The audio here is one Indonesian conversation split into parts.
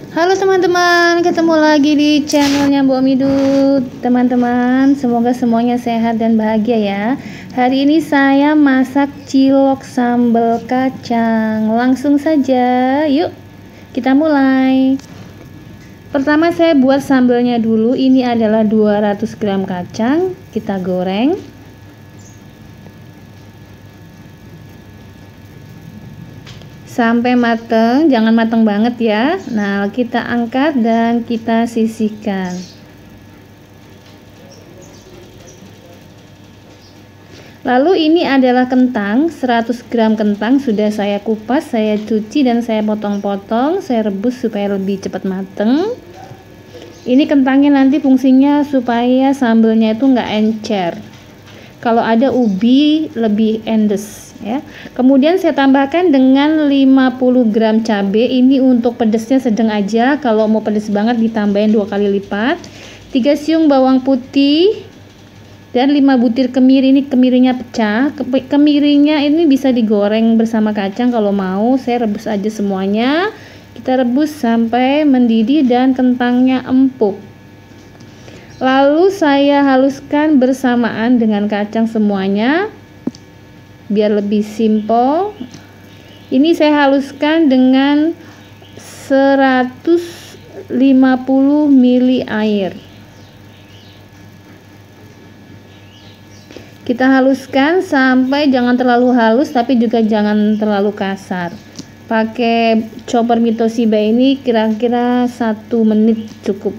Halo teman-teman, ketemu lagi di channelnya Mbok Midut. Teman-teman, semoga semuanya sehat dan bahagia ya. Hari ini saya masak cilok sambal kacang. Langsung saja, yuk kita mulai. Pertama saya buat sambalnya dulu. Ini adalah 200 gram kacang, kita goreng. Sampai mateng, jangan mateng banget ya. Nah, kita angkat dan kita sisihkan. Lalu ini adalah kentang, 100 gram kentang sudah saya kupas, saya cuci dan saya potong-potong, saya rebus supaya lebih cepat mateng. Ini kentangnya nanti fungsinya supaya sambelnya itu nggak encer. Kalau ada ubi lebih endes ya. Kemudian saya tambahkan dengan 50 gram cabai. Ini untuk pedesnya sedang aja. Kalau mau pedes banget ditambahin 2 kali lipat. 3 siung bawang putih dan 5 butir kemiri. Ini kemirinya pecah. Kemirinya ini bisa digoreng bersama kacang kalau mau. Saya rebus aja semuanya. Kita rebus sampai mendidih dan kentangnya empuk. Lalu saya haluskan bersamaan dengan kacang semuanya biar lebih simpel. Ini saya haluskan dengan 150 ml air. Kita haluskan sampai jangan terlalu halus tapi juga jangan terlalu kasar. Pakai chopper Mitoshiba ini kira-kira 1 menit cukup.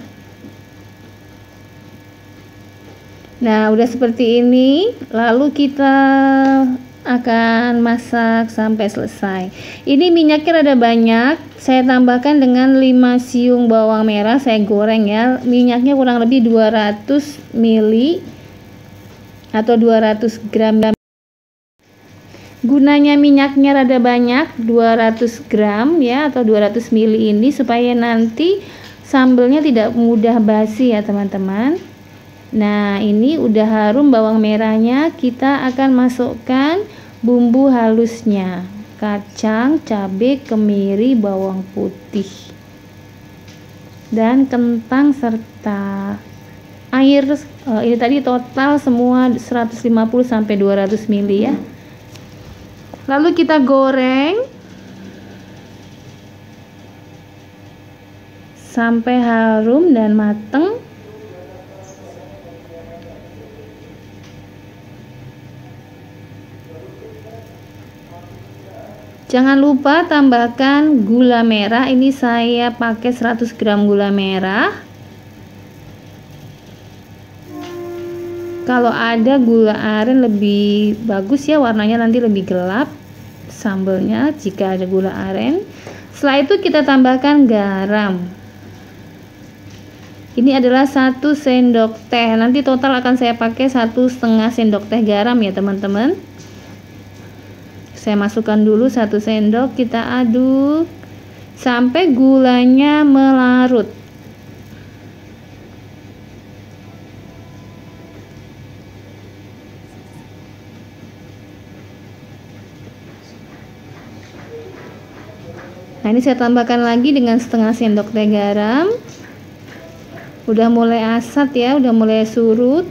Nah, udah seperti ini, lalu kita akan masak sampai selesai. Ini minyaknya rada banyak, saya tambahkan dengan 5 siung bawang merah, saya goreng ya. Minyaknya kurang lebih 200 ml atau 200 gram. Gunanya minyaknya rada banyak, 200 gram ya atau 200 ml ini supaya nanti sambelnya tidak mudah basi ya teman-teman. Nah, ini udah harum bawang merahnya, kita akan masukkan bumbu halusnya. Kacang, cabai, kemiri, bawang putih. Dan kentang serta air. Ini tadi total semua 150 sampai 200 ml ya. Lalu kita goreng sampai harum dan mateng. Jangan lupa tambahkan gula merah. Ini saya pakai 100 gram gula merah. Kalau ada gula aren lebih bagus ya, warnanya nanti lebih gelap sambelnya jika ada gula aren. Setelah itu kita tambahkan garam. Ini adalah 1 sendok teh. Nanti total akan saya pakai 1,5 sendok teh garam ya teman-teman. Saya masukkan dulu 1 sendok, kita aduk sampai gulanya melarut. Nah, ini saya tambahkan lagi dengan 1/2 sendok teh garam. Udah mulai asat ya, udah mulai surut.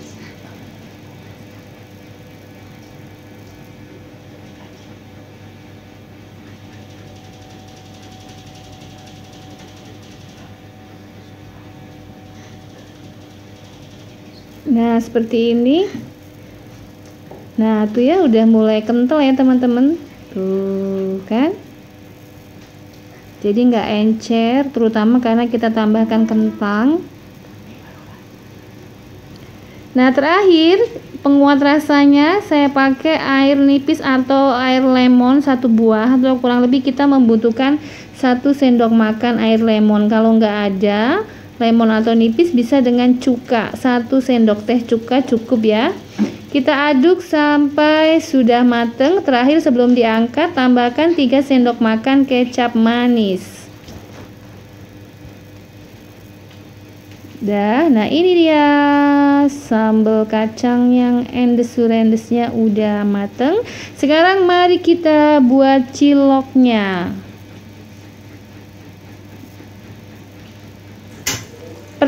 Nah, seperti ini. Nah, tuh ya udah mulai kental ya teman-teman. Tuh kan. Jadi nggak encer, terutama karena kita tambahkan kentang. Nah, terakhir penguat rasanya saya pakai air nipis atau air lemon 1 buah, atau kurang lebih kita membutuhkan 1 sendok makan air lemon. Kalau nggak ada lemon atau nipis bisa dengan cuka, 1 sendok teh cuka cukup ya. Kita aduk sampai sudah mateng. Terakhir sebelum diangkat tambahkan 3 sendok makan kecap manis. Nah ini dia sambal kacang yang endes-surendesnya udah mateng. Sekarang mari kita buat ciloknya.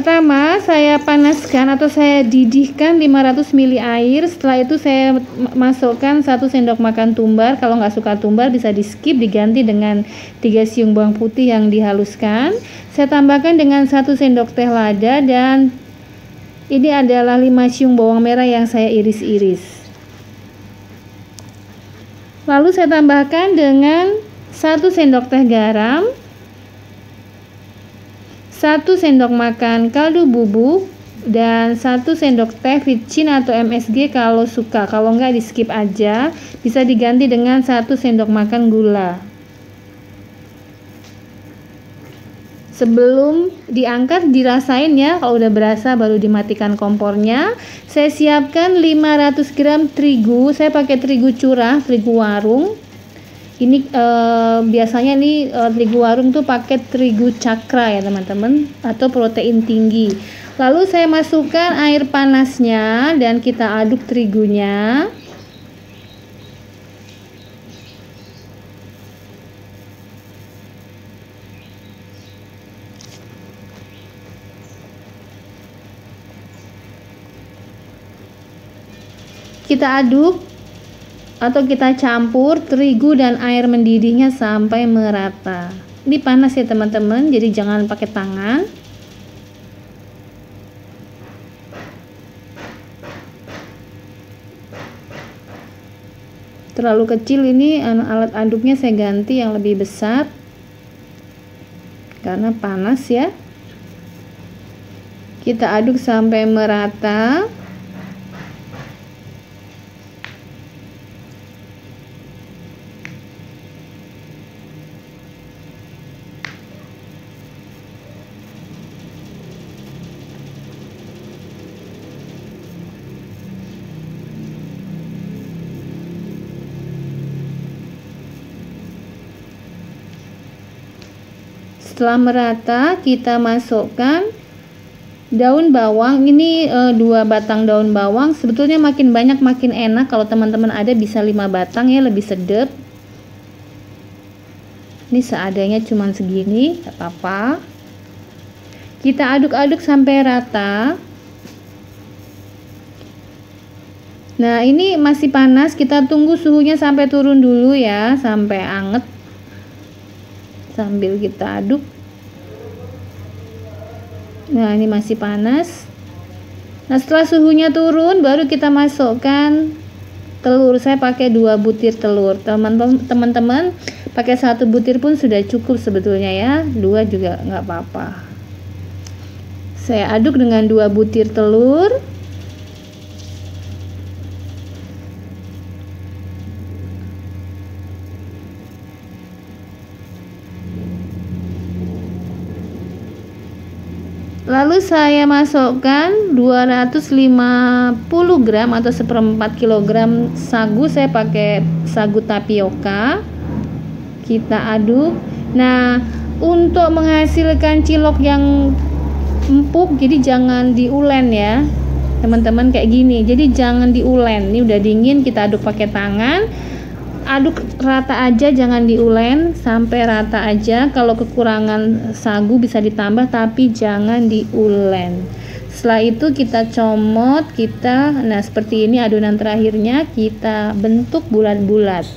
Pertama saya panaskan atau saya didihkan 500 ml air. Setelah itu saya masukkan 1 sendok makan tumbar. Kalau nggak suka tumbar bisa di skip, diganti dengan 3 siung bawang putih yang dihaluskan. Saya tambahkan dengan 1 sendok teh lada, dan ini adalah 5 siung bawang merah yang saya iris-iris. Lalu saya tambahkan dengan 1 sendok teh garam, 1 sendok makan kaldu bubuk, dan 1 sendok teh vicin atau MSG kalau suka. Kalau enggak di skip aja, bisa diganti dengan 1 sendok makan gula. Sebelum diangkat dirasain ya, kalau udah berasa baru dimatikan kompornya. Saya siapkan 500 gram terigu. Saya pakai terigu curah, terigu warung. Ini biasanya nih terigu warung tuh pakai terigu cakra ya teman-teman, atau protein tinggi. Lalu saya masukkan air panasnya dan kita aduk terigunya. Kita aduk atau kita campur terigu dan air mendidihnya sampai merata. Ini panas ya teman-teman, jadi jangan pakai tangan. Terlalu kecil ini alat aduknya, saya ganti yang lebih besar karena panas ya. Kita aduk sampai merata. Setelah merata, kita masukkan daun bawang. Ini 2 batang daun bawang. Sebetulnya makin banyak makin enak. Kalau teman-teman ada bisa 5 batang ya, lebih sedap. Ini seadanya cuman segini, gak apa-apa. Kita aduk-aduk sampai rata. Nah, ini masih panas. Kita tunggu suhunya sampai turun dulu ya, sampai anget. Sambil kita aduk. Nah, ini masih panas. Nah, setelah suhunya turun baru kita masukkan telur. Saya pakai 2 butir telur. Teman-teman pakai 1 butir pun sudah cukup sebetulnya ya. 2 juga nggak apa-apa. Saya aduk dengan 2 butir telur. Lalu saya masukkan 250 gram atau 1/4 kilogram sagu. Saya pakai sagu tapioka. Kita aduk. Nah, untuk menghasilkan cilok yang empuk, jadi jangan diulen ya teman-teman, kayak gini. Jadi jangan diulen. Ini udah dingin, kita aduk pakai tangan. Aduk rata aja, jangan diulen, sampai rata aja. Kalau kekurangan sagu bisa ditambah, tapi jangan diulen. Setelah itu kita comot, nah seperti ini adonan terakhirnya, kita bentuk bulat-bulat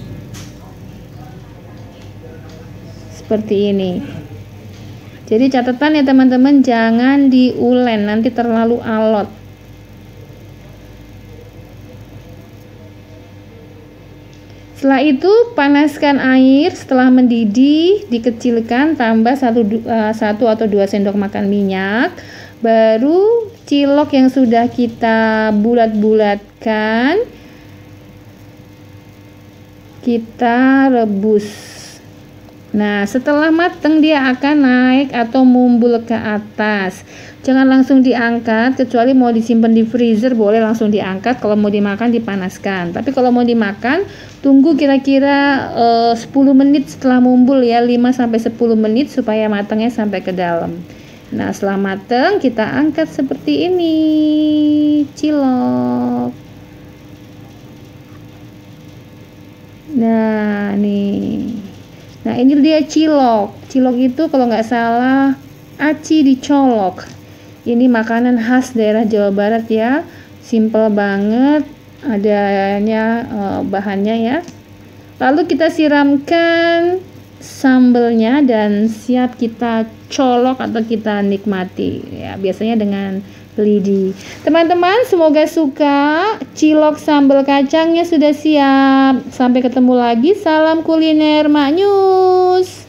seperti ini. Jadi catatan ya teman-teman, jangan diulen, nanti terlalu alot. Setelah itu panaskan air. Setelah mendidih dikecilkan, tambah 1 atau 2 sendok makan minyak. Baru cilok yang sudah kita bulat-bulatkan kita rebus. Nah, setelah mateng dia akan naik atau mumbul ke atas. Jangan langsung diangkat, kecuali mau disimpan di freezer boleh langsung diangkat. Kalau mau dimakan dipanaskan. Tapi kalau mau dimakan, tunggu kira-kira 10 menit setelah mumbul ya, 5-10 menit supaya matangnya sampai ke dalam. Nah, setelah matang kita angkat seperti ini cilok. Nah, nih. Nah, ini dia cilok. Cilok itu kalau nggak salah aci dicolok. Ini makanan khas daerah Jawa Barat ya. Simple banget adanya bahannya ya. Lalu kita siramkan sambelnya dan siap kita colok atau kita nikmati ya, biasanya dengan lidi. Teman-teman, semoga suka. Cilok sambal kacangnya sudah siap. Sampai ketemu lagi. Salam kuliner Mak Nyus.